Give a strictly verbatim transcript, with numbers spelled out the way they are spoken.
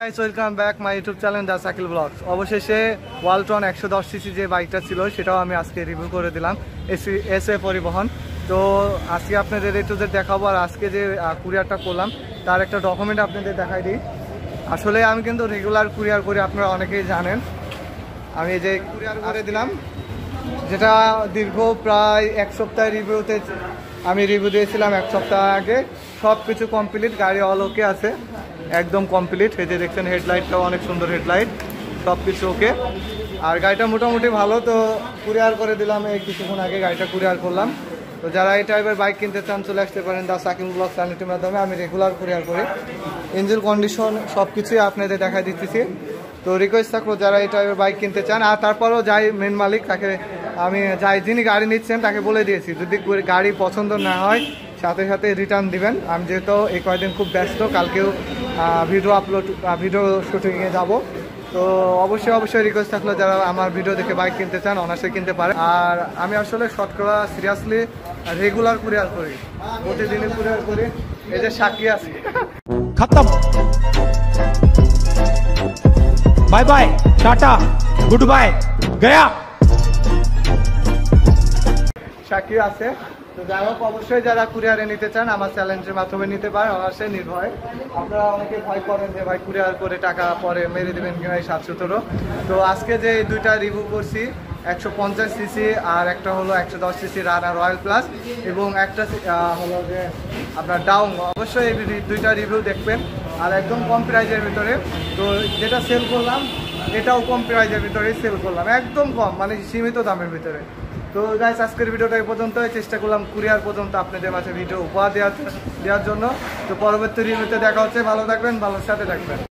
Welcome back my YouTube channel the Shakil blogs. অবশেষে ওয়ালটন একশো দশ সিসি যে বাইকটা ছিল সেটাও আমি আজকে রিভিউ করে দিলাম এসি এস এ পরিবহন। তো আজকে আপনাদের এ টু জেড দেখাবো, আর আজকে যে কুরিয়ারটা করলাম তার একটা ডকুমেন্ট আপনাদের দেখাই দিই। আসলে আমি কিন্তু রেগুলার কুরিয়ার করি, আপনারা অনেকেই জানেন। আমি এই যে কুরিয়ার করে দিলাম, যেটা দীর্ঘ প্রায় এক সপ্তাহ রিভিউতে আমি রিভিউ দিয়েছিলাম এক সপ্তাহ আগে। সব কিছু কমপ্লিট, গাড়ি অল ওকে আছে, একদম কমপ্লিট। এই যে দেখছেন হেডলাইটটাও অনেক সুন্দর হেডলাইট, সব কিছু ওকে। আর গাড়িটা মোটামুটি ভালো, তো কুরিয়ার করে দিলাম এই কিছুক্ষণ আগে গাড়িটা কুরিয়ার করলাম। তো যারা এই টাইপের বাইক কিনতে চান চলে আসতে পারেন দ্য শাকিল ব্লগ চ্যানেলটির মাধ্যমে। আমি রেগুলার কুরিয়ার করি, ইঞ্জিন কন্ডিশন সব কিছুই আপনাদের দেখাই দিতেছি। তো রিকোয়েস্ট থাকলো যারা এই টাইপের বাইক কিনতে চান, আর তারপরেও যাই মেন মালিক তাকে আমি যাই যিনি গাড়ি নিচ্ছেন তাকে বলে দিয়েছি যদি গাড়ি পছন্দ না হয় সাথে সাথে রিটার্ন দিবেন। আমি যেহেতু এই কয়েকদিন খুব ব্যস্ত, কালকেও ভিডিও আপলোড ভিডিও শুটিংয়ে যাব। তো অবশ্যই অবশ্যই রিকোয়েস্ট থাকলো যারা আমার ভিডিও দেখে বাইক কিনতে চান অনায়াসে কিনতে পারে। আর আমি আসলে শতকরা সিরিয়াসলি রেগুলার কুরিয়ার করি, প্রতিদিনই কুরিয়ার করি। এই যে সাক্ষী আছে, খতম, bye bye, tata, good bye, গয়া। সাক্ষী আছে। তো যাই হোক, অবশ্যই যারা কুরিয়ারে নিতে চান আমার চ্যালেঞ্জের মাধ্যমে নিতে পারেন অনায়াসে নির্ভয়। আপনারা অনেকে ভয় করেন যে ভাই কুরিয়ার করে টাকা পরে মেরে দেবেন কিনা এই সাত সতেরো। তো আজকে যে দুইটা রিভিউ করছি, একশো পঞ্চাশ সিসি আর একটা হলো একশো দশ সিসি রানা রয়্যাল প্লাস, এবং একটা হলো যে আপনার ডাউন। অবশ্যই এই দুইটা রিভিউ দেখবেন, আর একদম কম প্রাইজের ভিতরে। তো যেটা সেল করলাম এটাও কম প্রাইজের ভিতরে সেল করলাম, একদম কম, মানে সীমিত দামের ভিতরে। তো গাইস আজকের ভিডিওটা এই পর্যন্ত, চেষ্টা করলাম কুরিয়ার পর্যন্ত আপনাদের মাঝে ভিডিও উপহার দেওয়ার দেওয়ার জন্য। তো পরবর্তী রিভিউতে দেখা হচ্ছে, ভালো থাকবেন, ভালোর সাথে থাকবেন।